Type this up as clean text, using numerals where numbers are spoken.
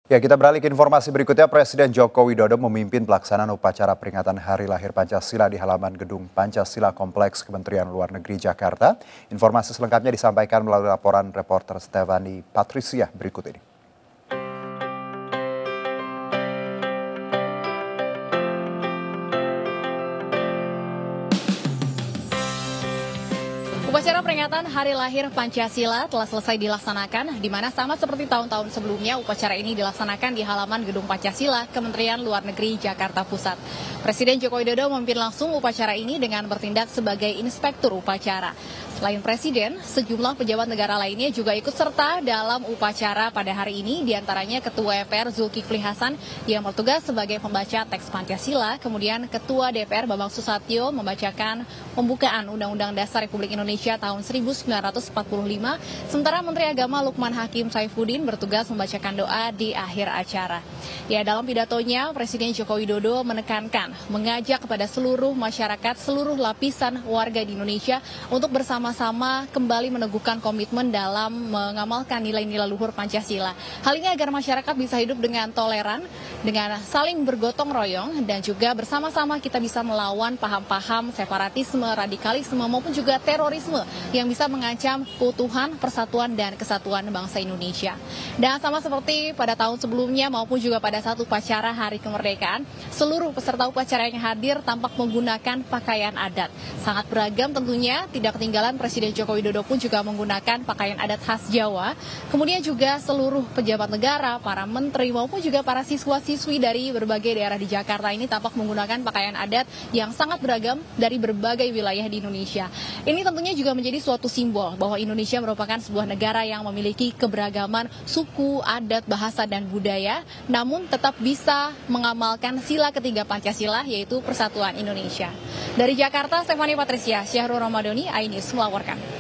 Ya, kita beralih ke informasi berikutnya. Presiden Joko Widodo memimpin pelaksanaan upacara peringatan Hari Lahir Pancasila di halaman Gedung Pancasila Kompleks Kementerian Luar Negeri Jakarta. Informasi selengkapnya disampaikan melalui laporan reporter Stefani Patricia berikut ini. Upacara peringatan Hari Lahir Pancasila telah selesai dilaksanakan, di mana sama seperti tahun-tahun sebelumnya, upacara ini dilaksanakan di halaman Gedung Pancasila, Kementerian Luar Negeri Jakarta Pusat. Presiden Joko Widodo memimpin langsung upacara ini dengan bertindak sebagai inspektur upacara. Selain Presiden, sejumlah pejabat negara lainnya juga ikut serta dalam upacara pada hari ini, diantaranya Ketua MPR Zulkifli Hasan yang bertugas sebagai pembaca teks Pancasila, kemudian Ketua DPR Bambang Susatyo membacakan pembukaan Undang-Undang Dasar Republik Indonesia tahun 1945, sementara Menteri Agama Lukman Hakim Saifuddin bertugas membacakan doa di akhir acara. Ya, dalam pidatonya, Presiden Joko Widodo menekankan, mengajak kepada seluruh masyarakat, seluruh lapisan warga di Indonesia untuk bersama-sama kembali meneguhkan komitmen dalam mengamalkan nilai-nilai luhur Pancasila. Hal ini agar masyarakat bisa hidup dengan toleran, dengan saling bergotong royong, dan juga bersama-sama kita bisa melawan paham-paham separatisme, radikalisme, maupun juga terorisme yang bisa mengancam keutuhan, persatuan, dan kesatuan bangsa Indonesia. Dan sama seperti pada tahun sebelumnya maupun juga pada saat upacara Hari Kemerdekaan, seluruh peserta upacara yang hadir tampak menggunakan pakaian adat. Sangat beragam tentunya, tidak ketinggalan Presiden Joko Widodo pun juga menggunakan pakaian adat khas Jawa. Kemudian juga seluruh pejabat negara, para menteri maupun juga para siswa-siswi dari berbagai daerah di Jakarta ini tampak menggunakan pakaian adat yang sangat beragam dari berbagai wilayah di Indonesia. Ini tentunya juga menjadi suatu simbol bahwa Indonesia merupakan sebuah negara yang memiliki keberagaman suku, adat, bahasa, dan budaya, namun tetap bisa mengamalkan sila ketiga Pancasila, yaitu persatuan Indonesia. Dari Jakarta, Stefani Patricia, Syahrul Ramadhani, iNews melaporkan.